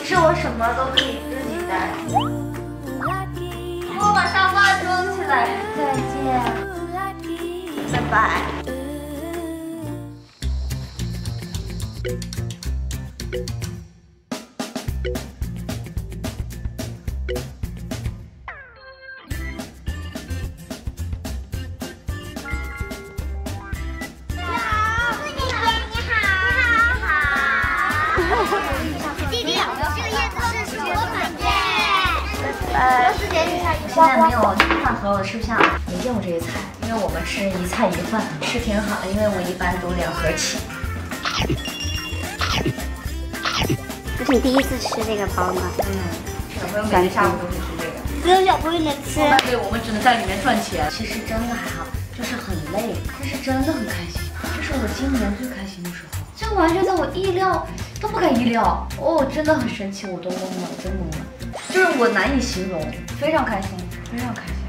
实我什么都可以自己带。我把沙发装起来，再见，拜拜。 弟弟，这个叶子是什么款耶？ 现在没有饭盒，我吃不下，没见过这些菜，因为我们吃一菜一饭，是挺好的，因为我一般都2盒起。 这是你第一次吃这个包吗？ 小朋友每天下午都会吃这个， 只有小朋友能吃。 对，我们只能在里面赚钱。其实真的还好，就是很累，但是真的很开心，这是我今年最开心的时候。这完全在我意料都不敢意料哦，真的很神奇，我都懵了，真懵了，就是我难以形容，非常开心，非常开心。